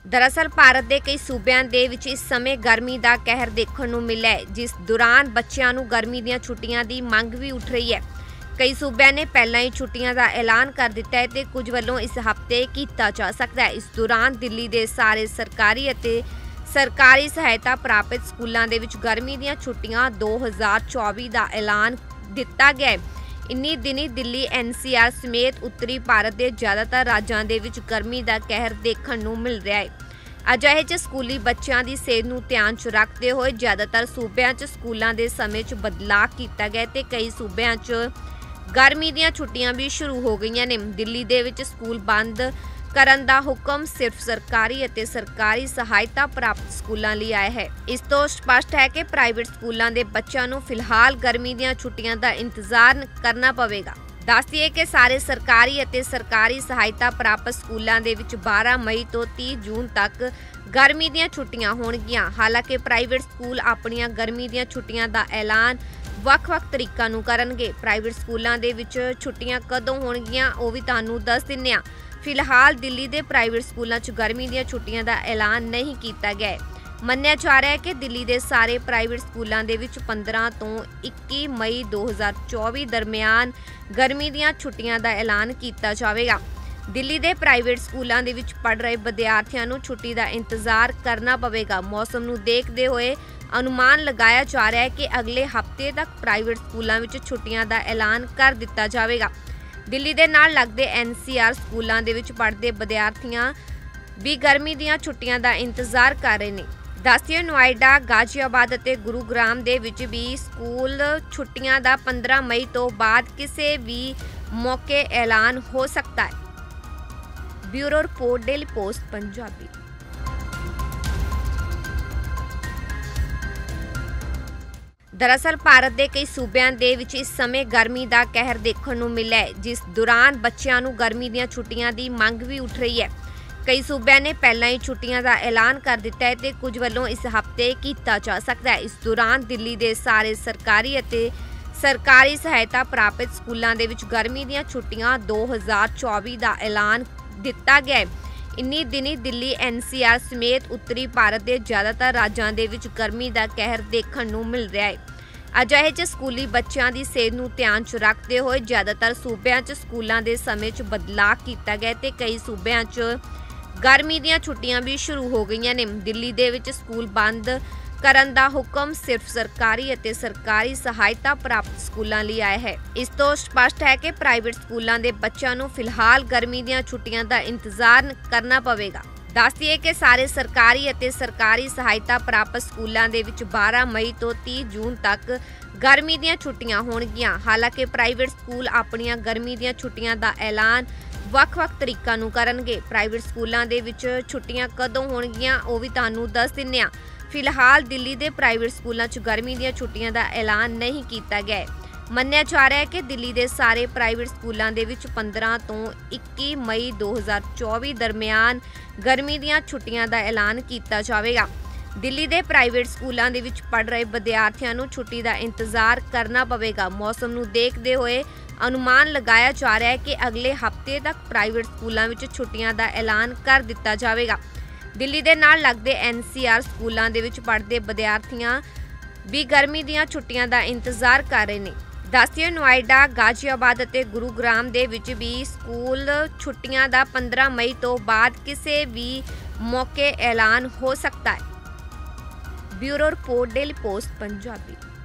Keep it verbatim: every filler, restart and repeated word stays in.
दरअसल भारत के कई सूबਿਆਂ ਦੇ ਵਿੱਚ ਇਸ ਸਮੇਂ ਗਰਮੀ ਦਾ ਕਹਿਰ ਦੇਖਣ ਨੂੰ ਮਿਲਿਆ ਹੈ, ਜਿਸ ਦੌਰਾਨ ਬੱਚਿਆਂ ਨੂੰ ਗਰਮੀ ਦੀਆਂ ਛੁੱਟੀਆਂ ਦੀ ਮੰਗ ਵੀ ਉੱਠ ਰਹੀ ਹੈ। ਕਈ ਸੂਬਿਆਂ ਨੇ ਪਹਿਲਾਂ ਹੀ ਛੁੱਟੀਆਂ ਦਾ ਐਲਾਨ ਕਰ ਦਿੱਤਾ ਹੈ ਤੇ ਕੁਝ ਵੱਲੋਂ ਇਸ ਹਫ਼ਤੇ ਕੀਤਾ ਜਾ ਸਕਦਾ ਹੈ। ਇਸ ਦੌਰਾਨ ਦਿੱਲੀ ਦੇ ਸਾਰੇ ਸਰਕਾਰੀ ਅਤੇ ਸਰਕਾਰੀ ਸਹਾਇਤਾ ਪ੍ਰਾਪਤ ਸਕੂਲਾਂ ਦੇ ਵਿੱਚ ਗਰਮੀ ਦੀਆਂ ਛੁੱਟੀਆਂ ਦੋ ਹਜ਼ਾਰ ਚੌਵੀ ਦਾ ਐਲਾਨ ਦਿੱਤਾ ਗਿਆ ਹੈ। इन्नी दिनी दिल्ली एन सी आर समेत उत्तरी भारत के ज़्यादातर राज्यों के विच गर्मी का कहर देखने को मिल रहा है। अजिहे च स्कूली बच्चों की सेहत को ध्यान च रखते हुए ज़्यादातर सूबों च स्कूलों के समय च बदलाव किया गया ते कई सूबों च गर्मी दी छुट्टियां भी शुरू हो गई ने। दिल्ली दे विच स्कूल बंद करन दा हुक्म सिर्फ सरकारी ਅਤੇ सरकारी सहायता प्राप्त स्कूलों ਲਈ आया है। इस तो स्पष्ट है कि प्राइवेट स्कूलों के बच्चों को फिलहाल गर्मी दी छुट्टियां का इंतजार करना पवेगा। दस दिए कि सारे सरकारी ਅਤੇ सरकारी सहायता प्राप्त स्कूलों के विच बारह मई तो तीस जून तक गर्मी दी छुट्टियां होणगियां। हालांकि प्राइवेट स्कूल अपनी गर्मी दी छुट्टियां का ऐलान ਵੱਖ-ਵੱਖ तरीकों ਨੂੰ करनगे। प्राइवेट स्कूलों के विच छुट्टियां कदों होणगियां ਉਹ भी ਤੁਹਾਨੂੰ दस दिन्ने आ। फिलहाल दिल्ली के प्राइवेट स्कूलों च गर्मी दी छुट्टियां का ऐलान नहीं किया गया है। मन्निया जा रहा है कि दिल्ली के सारे प्राइवेट स्कूलों के विच पंद्रह तो इक्की मई दो हज़ार चौबी दरमियान गर्मी दी छुट्टियां का ऐलान किया जाएगा। दिल्ली के प्राइवेट स्कूलों के विच पढ़ रहे विद्यार्थियों को छुट्टी का इंतजार करना पवेगा। मौसम को देखते हुए अनुमान लगाया जा रहा है कि अगले हफ्ते तक प्राइवेट स्कूलों में छुट्टियां का ऐलान कर दिता जाएगा। दिल्ली के नाल लगते एन सी आर स्कूलों के विच पढ़ते विद्यार्थियां भी गर्मी दी छुट्टियां का इंतजार कर रहे हैं। दसिए नोएडा गाजियाबाद और गुरुग्राम के विच भी स्कूल छुट्टियां का पंद्रह मई तो बाद किसी भी मौके ऐलान हो सकता है। Bureau report, daily post Punjabi. दरअसल भारत के कई सूबਿਆਂ ਦੇ ਵਿੱਚ इस समय गर्मी का कहर देखने को मिला है, जिस दौरान बच्चों को गर्मी दी छुट्टियां की मंग भी उठ रही है। कई सूबਿਆਂ ने पहला ही छुट्टियां का ऐलान कर दिता है ते कुछ ਵੱਲੋਂ इस हफ्ते किया जा सकता है। इस दौरान दिल्ली के सारे सरकारी ਅਤੇ सरकारी सहायता प्राप्त स्कूलों के विच गर्मी दी छुट्टियां दो हज़ार चौबी का ऐलान दिता गया है। इन्नी दिनी दिल्ली एन सी आर समेत उत्तरी भारत के ज़्यादातर राज्यों के विच गर्मी का कहर देखने को मिल रहा है। अजिहे च स्कूली बच्चों की सेहत को ध्यान च रखते हुए ज़्यादातर सूबों च स्कूलों के समय च बदलाव किया गया ते कई सूबों च गर्मी दी छुट्टियां भी शुरू हो गई ने। दिल्ली दे विच स्कूल बंद करन दा हुक्म सिर्फ सरकारी ਅਤੇ सरकारी सहायता प्राप्त स्कूलों ਲਈ आया है। इस तो स्पष्ट है कि प्राइवेट स्कूलों के बच्चों को फिलहाल गर्मी दी छुट्टियां का इंतजार करना पवेगा। दस दिए कि सारे सरकारी ਅਤੇ सरकारी सहायता प्राप्त स्कूलों के विच बारह मई तो तीस जून तक गर्मी दी छुट्टियां होणगियां। हालांकि प्राइवेट स्कूल अपनी गर्मी दी छुट्टियां का ऐलान ਵੱਖ-ਵੱਖ तरीकों ਨੂੰ करनगे। प्राइवेट स्कूलों के विच छुट्टियां कदों होणगियां ਉਹ भी ਤੁਹਾਨੂੰ दस दिन्ने आ। फिलहाल दिल्ली के प्राइवेट स्कूलों च गर्मी दी छुट्टियां का ऐलान नहीं किया गया है। मन्निया जा रहा है कि दिल्ली के सारे प्राइवेट स्कूलों के विच पंद्रह तो इक्की मई दो हज़ार चौबी दरमियान गर्मी दी छुट्टियां का ऐलान किया जाएगा। दिल्ली के प्राइवेट स्कूलों के विच पढ़ रहे विद्यार्थियों को छुट्टी का इंतजार करना पवेगा। मौसम को देखते हुए अनुमान लगाया जा रहा है कि अगले हफ्ते तक प्राइवेट स्कूलों में छुट्टियां का ऐलान कर दिता जाएगा। दिल्ली के नाल लगते एन सी आर स्कूलों के विच पढ़ते विद्यार्थियां भी गर्मी दी छुट्टियां का इंतजार कर रहे हैं। दसिए नोएडा गाजियाबाद और गुरुग्राम के विच भी स्कूल छुट्टियां का पंद्रह मई तो बाद किसी भी मौके ऐलान हो सकता है। Bureau report, daily post Punjabi.